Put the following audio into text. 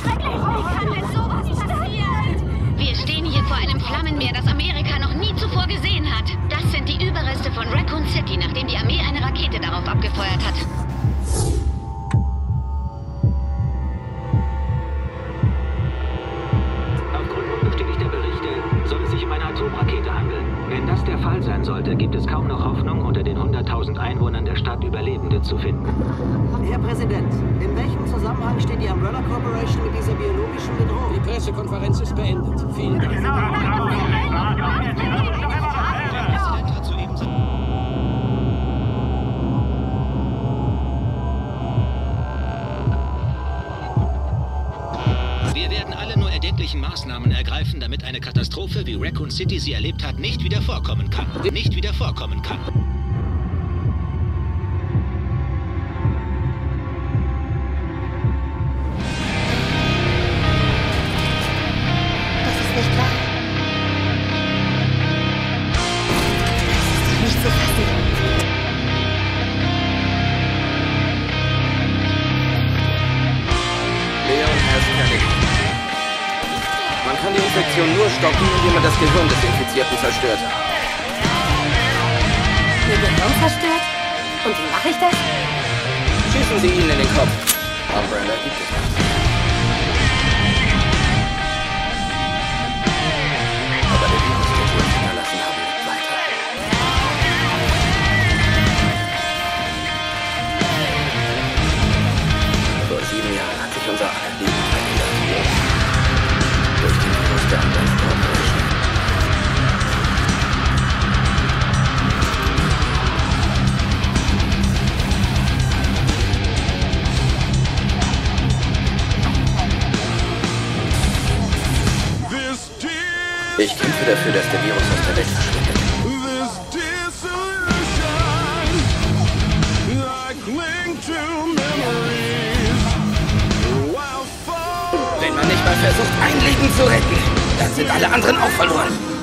Wir stehen hier vor einem Flammenmeer, das Amerika noch nie zuvor gesehen hat. Das sind die Überreste von Raccoon City, nachdem die Armee eine Rakete darauf abgefeuert hat. Aufgrund unbestätigter Berichte soll es sich um eine Atomrakete handeln. Wenn das der Fall sein sollte, gibt es kaum noch Hoffnung, unter den 100.000 Einwohnern der Stadt Überlebende zu finden. Herr Präsident, in welchem Zusammenhang steht die Umbrella Corporation mit dieser biologischen Bedrohung? Die Pressekonferenz ist beendet. Vielen Dank. Wir werden alle nur erdenklichen Maßnahmen ergreifen, damit eine Katastrophe, wie Raccoon City sie erlebt hat, nicht wieder vorkommen kann. Nicht wieder vorkommen kann. Das ist nicht wahr. Das ist doch nicht zu fassen. Leon S. Kennedy. Man kann die Infektion nur stoppen, indem man das Gehirn des Infizierten zerstört. Ihr Gehirn zerstört? Und wie mache ich das? Schießen Sie ihn in den Kopf. Umbrella gibt es nicht. Aber der Virus, den wir uns hinterlassen haben, lebt weiter. Vor 7 Jahren hat sich unser aller Leben verändert. Durch den Virus der Umbrella Corporation. Ich kämpfe dafür, dass der Virus aus der Welt verschwindet. Wenn man nicht mal versucht, ein Leben zu retten, dann sind alle anderen auch verloren.